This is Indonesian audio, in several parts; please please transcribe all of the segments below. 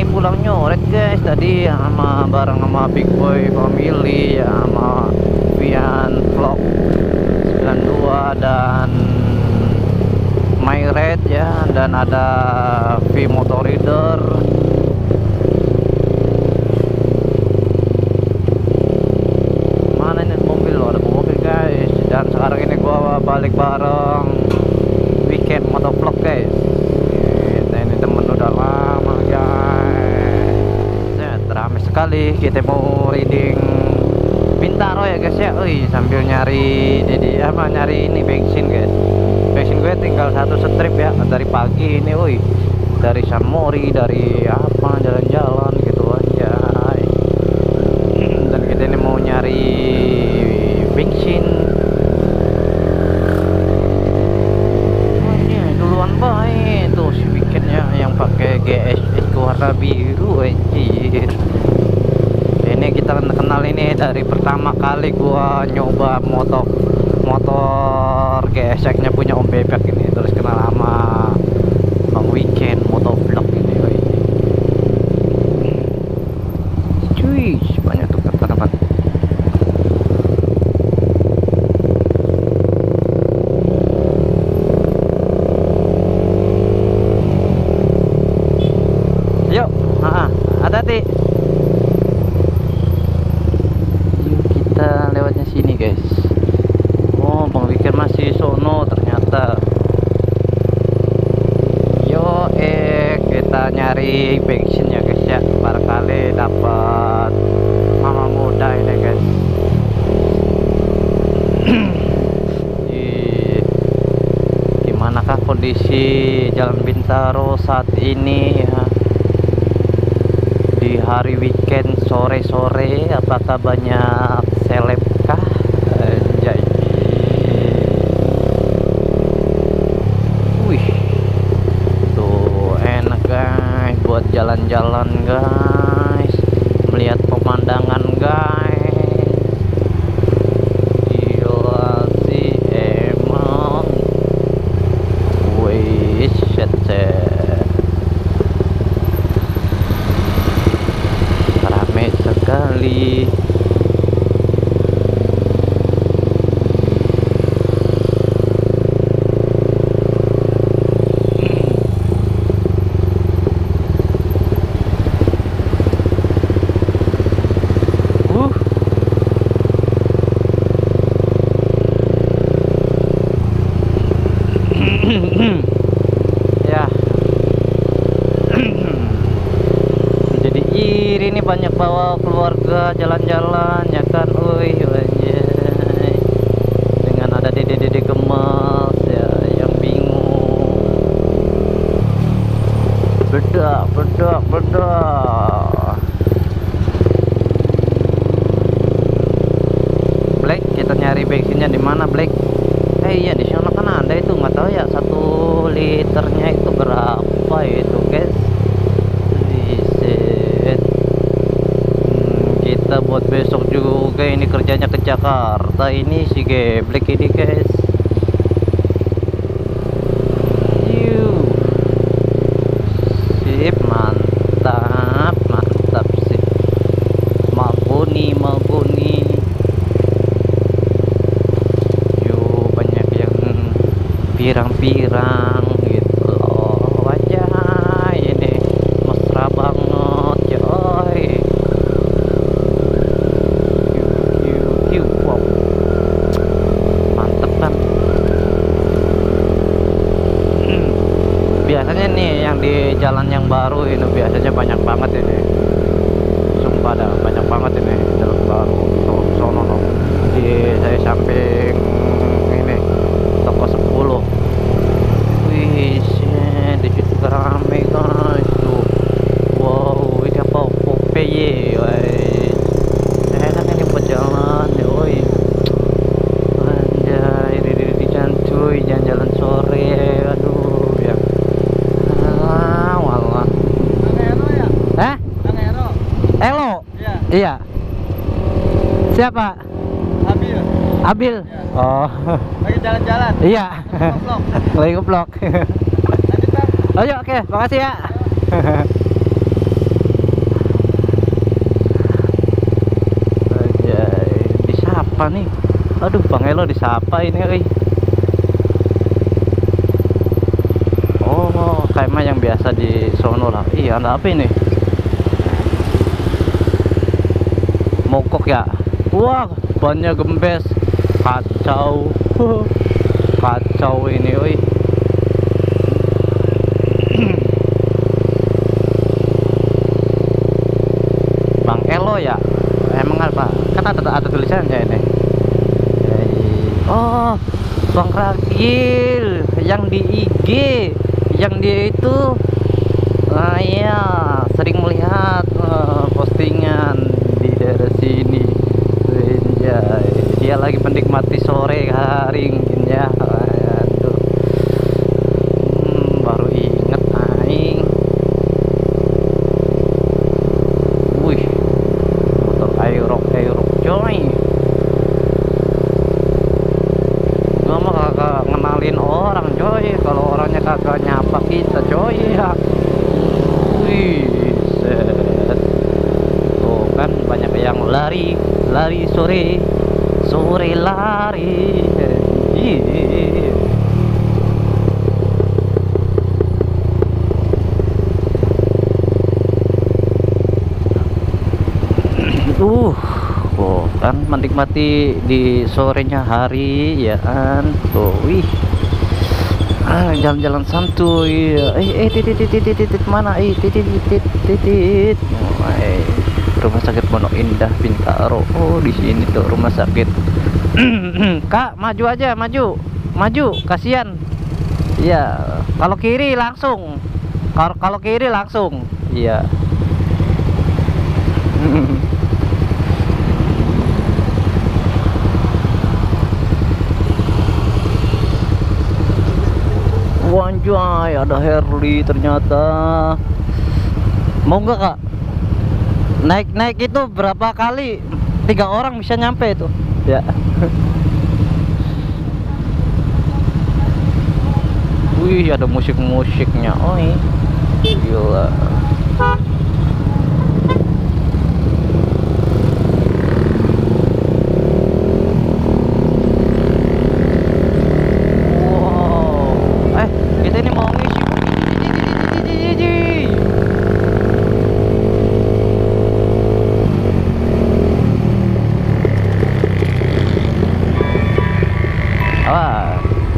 ini pulang nyoret guys, tadi sama bareng sama Big Boy Family ya, sama Vian Vlog 92 dan My Red ya, dan ada V Motor Reader. Mana ini mobil loh, ada mobil guys. Dan sekarang ini gua balik bareng Weekend Motovlog guys. Ini temen udah lama guys. Ramai sekali, kita mau reading Bintaro ya guys ya. Sambil nyari nyari ini bensin guys. Bensin gue tinggal satu strip ya dari pagi ini. Dari San Mori, dari apa, jalan-jalan gitu aja. Dan kita ini mau nyari bensin. Duluan baik tuh si Weekend ya, yang pakai GSX warna biru anjir. Ini kita kenal ini dari pertama kali gua nyoba motor GSX nya punya Om Bebek ini, terus kenal sama Bang Weekend Motovlog ini. Cuy, banyak tuh teman-teman. Yuk, hati-hati. Kita lewatnya sini guys. Oh, Bang Weekend masih sono ternyata. Yo, kita nyari bensin ya guys ya. Barangkali dapat mama muda ini guys. Gimanakah kondisi Jalan Bintaro saat ini ya? Di hari weekend sore-sore, apakah banyak seleb kah? Wih, tuh enak guys buat jalan-jalan guys, melihat pemandangan guys. Gila sih emang. Wih, shit. Ramai sekali. Ya. Jadi iri nih, banyak bawa keluarga jalan-jalan ya kan. Anjay. Dengan ada dede-dede gemes ya yang bingung. Bedak. Black, kita nyari bensinnya di mana Black? Iya di sana kan ada itu, nggak tahu ya 1 liternya itu berapa itu guys. Kita buat besok juga ini, kerjanya ke Jakarta ini si Geblek ini guys. Sip, mantap sih. Magoni. Banyak yang pirang-pirang gitu loh. Wajah ini mesra banget coy. Wow. Mantep kan. Biasanya nih yang di jalan yang baru ini biasanya banyak banget ini. Sumpah dah, banyak banget ini jalan baru. Tuh sono no. Di saya samping ini toko 10. Wih, di situ juga rame guys tuh. Wow, ini apa Popeye. Enak ini buat jalan ya. Anjay, di cuy, jalan-jalan sore. Aduh ya. Walah. Elo ya? Hah? Elo. Elo? Iya. Siapa? Abil. Ya. Oh. Lagi jalan-jalan. Iya. Nge-vlog. Lagi nge-vlog. Lanjut bang. Oh, oke, makasih ya. Aduh, Bang Elo disapa ini, euy. Oh, kayak mah yang biasa di sono lah. Iya, ada apa ini? Mogok ya? Wah, bannya gembes. Kacau. Kacau ini, euy. Bang Elo ya? Emang apa? Kan ada tulisannya ini. Oh, Bang Ragil yang di IG, yang dia itu iya, sering melihat postingan di daerah sini. Anjay, dia lagi menikmati sore hari mungkin ya. Aduh. Baru inget aing. Wih, motor aerok coy. Gua mah kagak ngenalin orang coy, kalau orangnya kagak nyapa kita coy ya. Wih, set. Tuh kan banyak yang lari sore lari. Ih. Oh, kan menikmati di sorenya hari ya kan. Tuh, wih. Jalan-jalan santuy. Titit mana? Titit. Rumah sakit Pondok Indah Bintaro. Oh, di sini tuh rumah sakit. Kak, maju aja, maju. Kasihan. Iya, kalau kiri langsung. Kalau kiri langsung. Iya. Wanjay, ada Harley ternyata. Mau nggak Kak? Naik itu berapa kali? 3 orang bisa nyampe itu. Ya. Wih, ada musiknya. Oh, gila. Kita ini mau ngisi. Ah.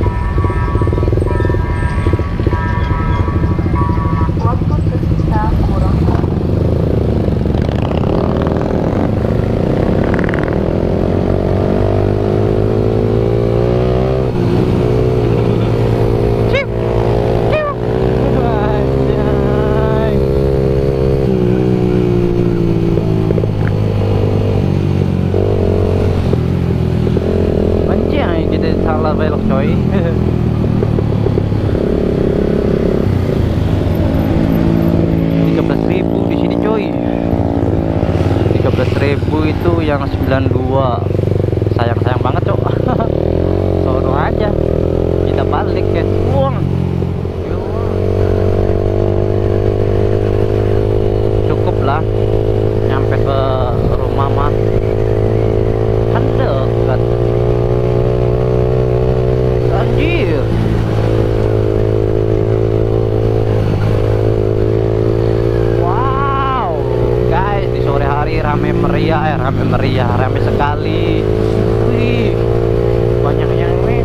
Salah belok coy. 13.000 di sini coy. 13.000 itu yang 92. Sayang banget cok. Sono aja kita balik ya. Uang cukup lah nyampe ke rumah mah kan dekat. Anjir. Wow, guys, di sore hari rame meriah, rame sekali. Wih, banyak yang wing.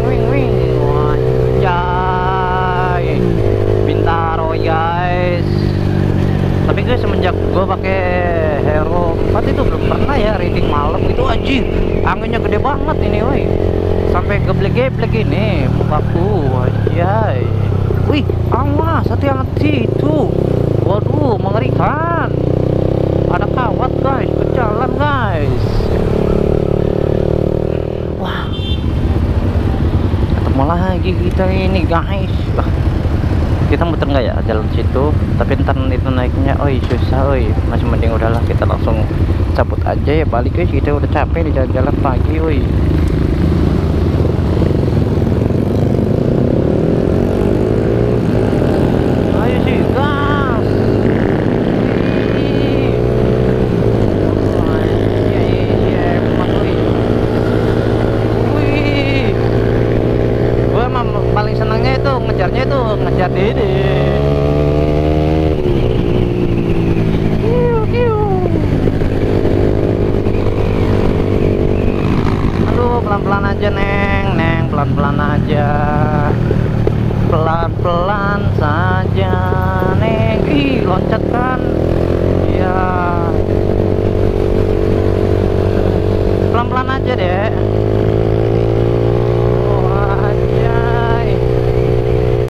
Wanjay, Bintaro guys. Tapi gue semenjak gue pakai Hero 4 itu belum pernah ya riding malam itu. Anjir, anginnya gede banget ini woi. Sampai geblek-geblek ini mukaku. Anjay. Wih, awas, hati-hati itu. Waduh, mengerikan. Ada kawat guys, berjalan guys. Wah, ketemu lagi kita ini guys. Bah, kita muter nggak ya jalan situ? Tapi ntar itu naiknya, susah, masih mending udahlah kita langsung cabut aja ya, balik guys. Kita udah capek di jalan-jalan pagi, ngejarnya itu ngejar Dede. Aduh, pelan-pelan aja neng, pelan-pelan aja, pelan-pelan saja neng. Ih, loncat kan,